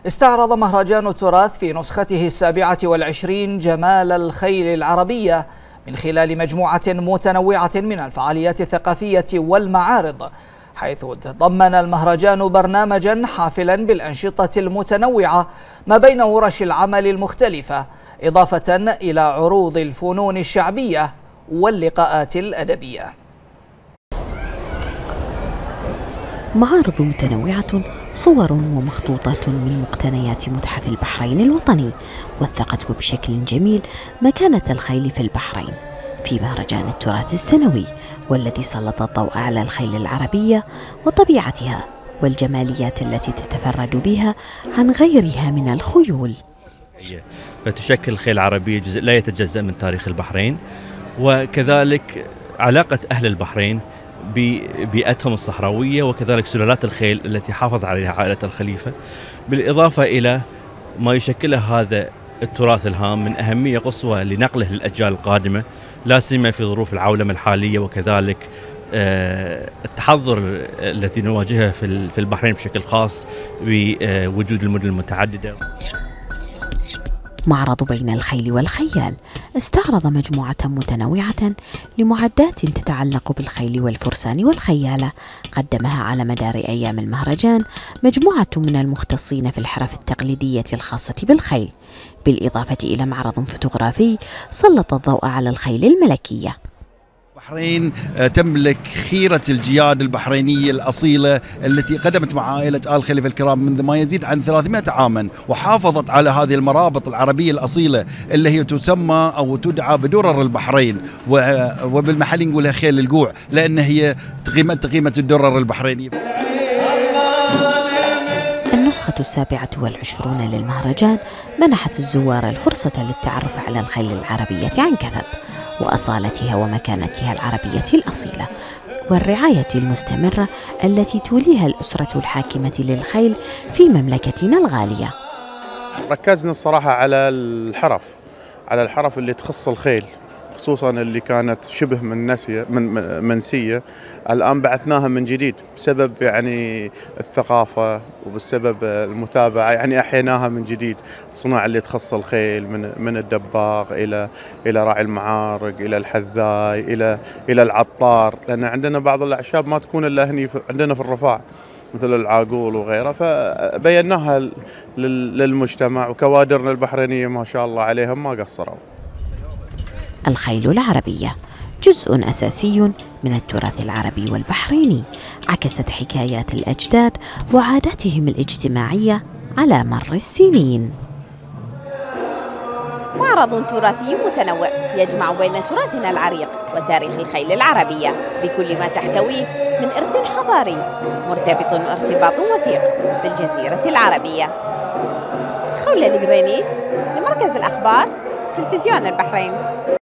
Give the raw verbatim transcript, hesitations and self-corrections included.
استعرض مهرجان التراث في نسخته السابعة والعشرين جمال الخيل العربية من خلال مجموعة متنوعة من الفعاليات الثقافية والمعارض، حيث تضمن المهرجان برنامجا حافلا بالأنشطة المتنوعة ما بين ورش العمل المختلفة، إضافة إلى عروض الفنون الشعبية واللقاءات الأدبية. معارض متنوعة، صور ومخطوطات من مقتنيات متحف البحرين الوطني وثقت بشكل جميل مكانة الخيل في البحرين في مهرجان التراث السنوي، والذي سلط الضوء على الخيل العربية وطبيعتها والجماليات التي تتفرد بها عن غيرها من الخيول. فتشكل الخيل العربية جزء لا يتجزأ من تاريخ البحرين، وكذلك علاقة أهل البحرين ببيئتهم الصحراوية وكذلك سلالات الخيل التي حافظ عليها عائلة الخليفة، بالإضافة إلى ما يشكله هذا التراث الهام من أهمية قصوى لنقله للأجيال القادمة، لا سيما في ظروف العولمة الحالية وكذلك التحضر التي نواجهها في البحرين بشكل خاص بوجود المدن المتعددة. معرض بين الخيل والخيال استعرض مجموعة متنوعة لمعدات تتعلق بالخيل والفرسان والخيالة، قدمها على مدار أيام المهرجان مجموعة من المختصين في الحرف التقليدية الخاصة بالخيل، بالإضافة إلى معرض فوتوغرافي سلط الضوء على الخيل الملكية. البحرين تملك خيرة الجياد البحرينية الأصيلة التي قدمت مع عائلة آل خليفة الكرام منذ ما يزيد عن ثلاثمائة عاما، وحافظت على هذه المرابط العربية الأصيلة اللي هي تسمى أو تدعى بدرر البحرين، وبالمحلي نقولها خيل القوع لأن هي قيمة قيمة الدرر البحرينية. النسخة السابعة والعشرون للمهرجان منحت الزوار الفرصة للتعرف على الخيل العربية عن كثب وأصالتها ومكانتها العربية الأصيلة والرعاية المستمرة التي توليها الأسرة الحاكمة للخيل في مملكتنا الغالية. ركزنا الصراحة على الحرف على الحرف اللي تخص الخيل، خصوصا اللي كانت شبه من نسية من منسية، الآن بعثناها من جديد بسبب يعني الثقافة وبسبب المتابعة، يعني أحيناها من جديد. الصناعة اللي تخص الخيل من من الدباغ إلى إلى راعي المعارق إلى الحذاي إلى إلى العطار، لأن عندنا بعض الأعشاب ما تكون إلا هني عندنا في الرفاع مثل العاقول وغيره، فبيناها للمجتمع، وكوادرنا البحرينية ما شاء الله عليهم ما قصروا. الخيل العربية جزء أساسي من التراث العربي والبحريني، عكست حكايات الأجداد وعاداتهم الاجتماعية على مر السنين. معرض تراثي متنوع يجمع بين تراثنا العريق وتاريخ الخيل العربية بكل ما تحتويه من إرث حضاري مرتبط ارتباط وثيق بالجزيرة العربية. خولة القرينيس لمركز الأخبار تلفزيون البحرين.